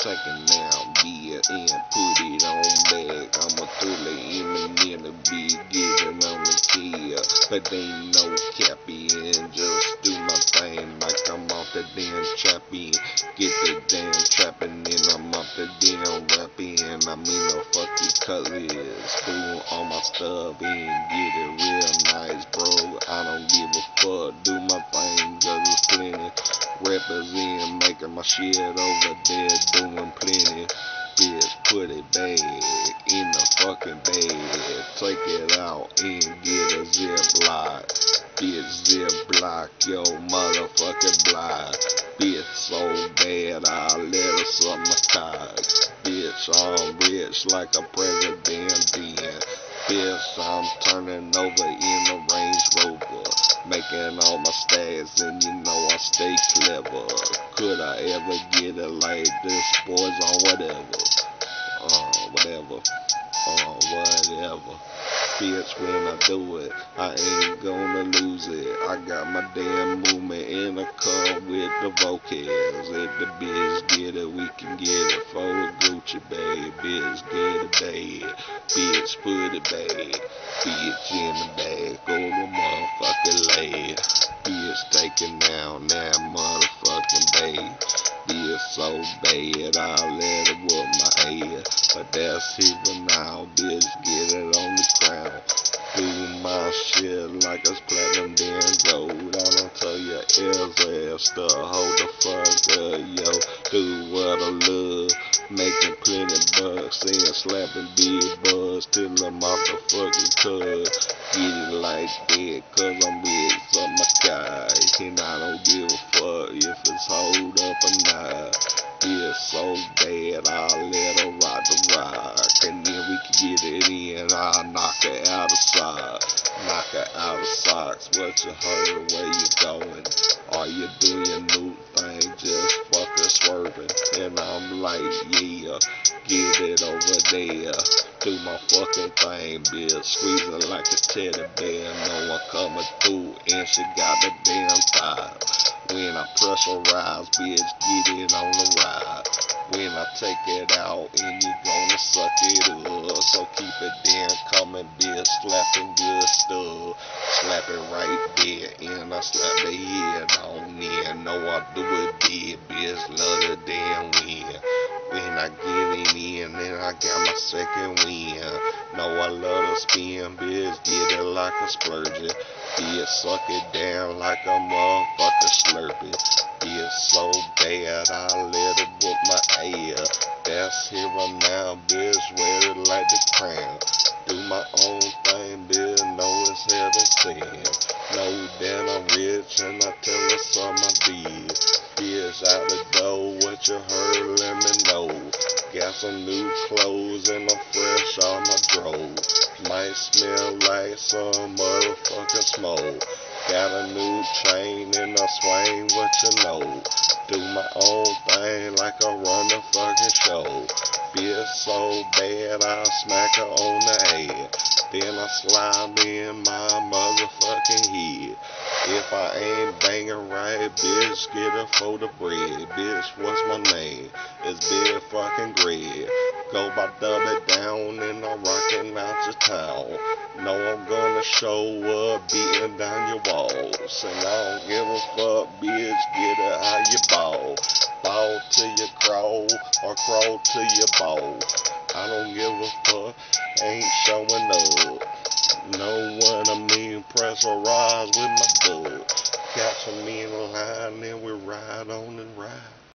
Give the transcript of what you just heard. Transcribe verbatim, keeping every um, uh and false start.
take it down, beer and put it on back. I'ma throw it in in the big, getting on the kill. But ain't no cappy and just do my thing like I'm off the damn trapping. Get the damn trapping and I'm off the damn rapping. I mean no fuck your colors, fool all my stuff and get it real nice, bro. I don't give a fuck, do my thing, cause there's plenty rappers in making my shit over there doing plenty. Bitch, put it back in the fucking bag. Take it out and get a ziplock. Bitch, ziplock your motherfucking block. Bitch, so bad I let her suck my cock. Bitch, I'm rich like a president then. Bitch, I'm turning over in a Range Rover, making all my stats, and you know I stay clever. Could I ever get it like this, boys, on whatever, uh, whatever, uh, whatever. Bitch, when I do it, I ain't gonna lose it. I got my damn movement in the car with the vocals. If the bitch get it, we can get it for a Gucci bag. Bitch, get it bag. Bitch, put it back. Bitch, in the bag, go the motherfucking leg. Bitch, taking down that motherfucking bag. Bitch, so bad, I let it whoop my head. But that's here now, bitch, get it on the crown. Do my shit like it's platinum damn gold. I don't tell your ass ass to hold the fuck up, yo. Do what I love, making plenty bucks and slapping big bucks till I'm off the fucking tub. Get it like that, cause I'm with some my guy. And I don't give a fuck if it's hold up or not. It's so bad, I'll let her rock the rock. And then we can get it in, I'll knock her out of socks. Knock her out of socks, what you heard, where you going? Are you doing your new thing, just fucking swerving? And I'm like, yeah, get it over there. Do my fucking thing, bitch, squeezing like a teddy bear. No one coming through, and she got the damn time. When I pressurize, bitch, get it on the ride. When I take it out, and you gonna suck it up. So keep it damn coming, bitch, slapping good stuff. Slap it right there, and I slap the head on there. Know I do it big, bitch, love the damn win. When I get it in, then I got my second win. Know I love to spin, bitch, get it like a splurger. Bitch, suck it down like a motherfucker slurping. Bitch, so bad, I let it whoop my ass. That's here and now, bitch, wear it like the crown. Do my own thing, bitch, know it's heaven sent. Know that I'm rich, and I tell her some I did. Bitch, out the door, what you heard, let me know. Got some new clothes, and I'm fresh on my drove. Might smell like some motherfucking smoke. Got a new chain and a swing, what you know. Do my own thing like I run a fucking show. Bitch, so bad I smack her on the head. Then I slide in my motherfucking head. If I ain't banging right, bitch, get her for the bread. Bitch, what's my name? It's Big fucking Greg. Go by DaBaby and I'm rocking out your town. Know I'm gonna show up, beating down your walls. And I don't give a fuck, bitch, get it how you ball. Ball till you crawl, or crawl till you ball. I don't give a fuck, ain't showing up. Know what I mean, pressurize with my dog. Catch me in line and we ride on and ride.